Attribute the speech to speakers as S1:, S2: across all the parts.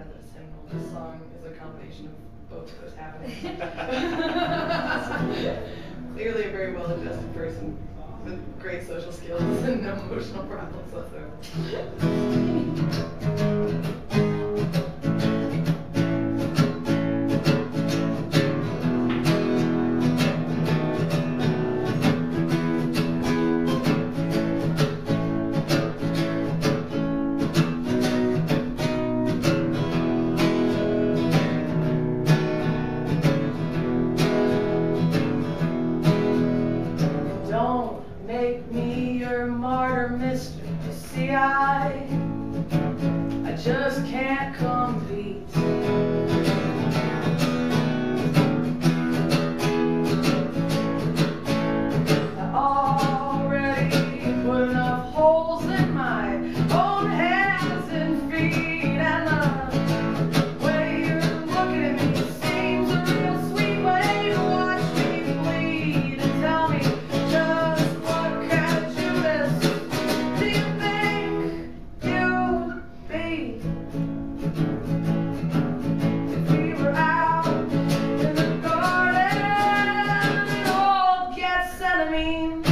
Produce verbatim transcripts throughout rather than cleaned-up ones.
S1: had this hymnal. This song is a combination of both of those happenings. Clearly a very well-adjusted person with great social skills and no emotional problems whatsoever. Don't make me your martyr, mister. You see, I, I just can't compete. I already put enough holes in my own hands and feet, and the way you're looking at me seems a real sweet way to watch me bleed. And tell me, just what kind of Judas do you think you'd be if we were out in the garden in old Gethsemane?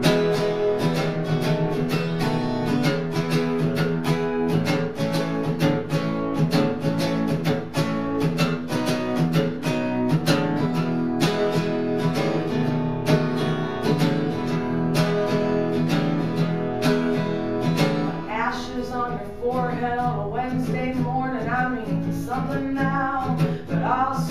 S1: Ashes on your forehead on a Wednesday morning, I mean something now, but I'll